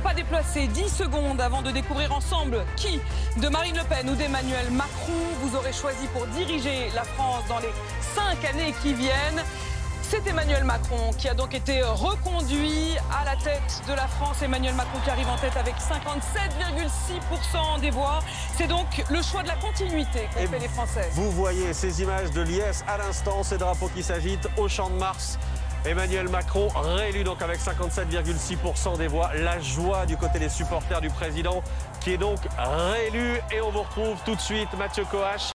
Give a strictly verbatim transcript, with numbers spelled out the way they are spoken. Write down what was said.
pas déplacer dix secondes avant de découvrir ensemble qui, de Marine Le Pen ou d'Emmanuel Macron, vous aurez choisi pour diriger la France dans les cinq années qui viennent. C'est Emmanuel Macron qui a donc été reconduit à la tête de la France. Emmanuel Macron qui arrive en tête avec cinquante-sept virgule six pour cent des voix. C'est donc le choix de la continuité qu'ont fait les Français. Vous voyez ces images de l'I S à l'instant, ces drapeaux qui s'agitent au Champ de Mars. Emmanuel Macron réélu donc avec cinquante-sept virgule six pour cent des voix. La joie du côté des supporters du président qui est donc réélu. Et on vous retrouve tout de suite Mathieu Coache.